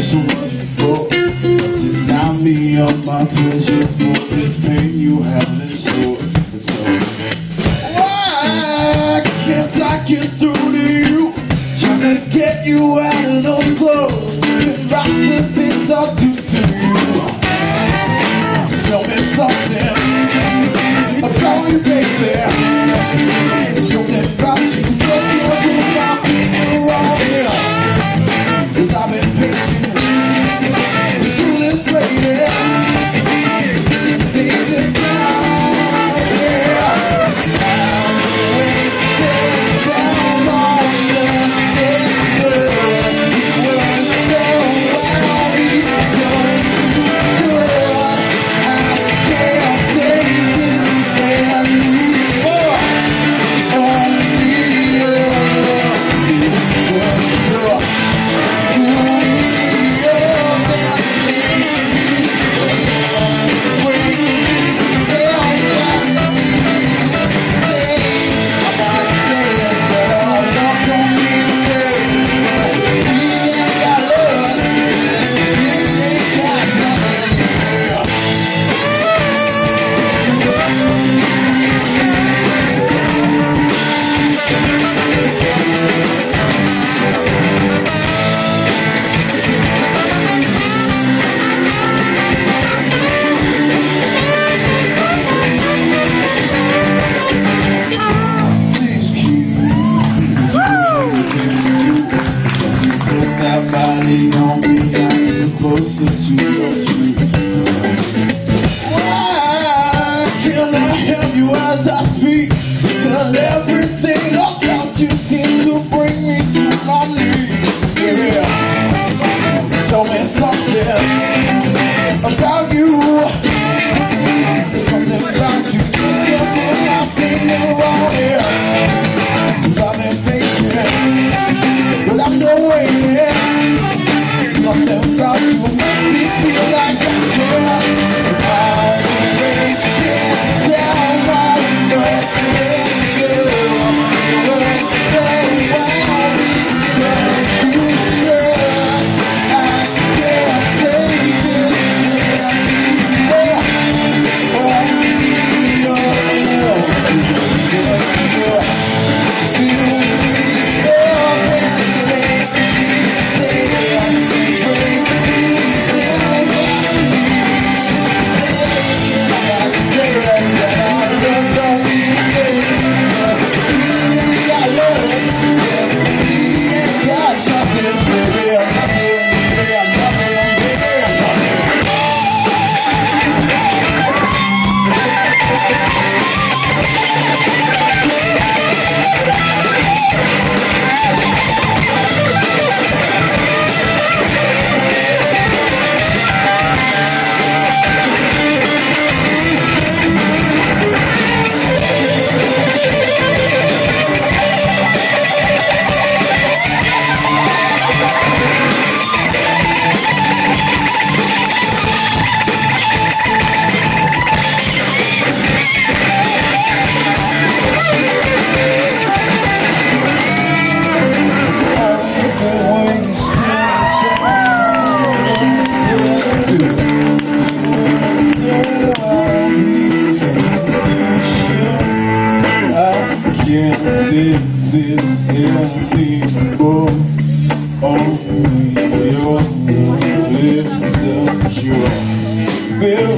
so much before. Deny me of my pleasure for this pain you have in store. And so why can't I get through to you? Trying to get you out of those clothes, and rock the things I'll do to you. Tell me something about you, baby. Something about you, just can't do about being wrong here. 'Cause I've been patient to this lady. Things that down, yeah. I'm wasting down on the good. You weren't there while we done you good. I can't take this and I need more. Only your love is what you're. On me, I'm closer to your truth. Why can't I help you as I speak? Because everything about you seems to bring me to my knees. Yeah. Tell me something about you. Something about you. Just feel nothing around here. 'Cause I've been patient, but I'm no waiting. Something about you makes me feel like I care. I'll always get down on the this anymore. Only your lips are pure.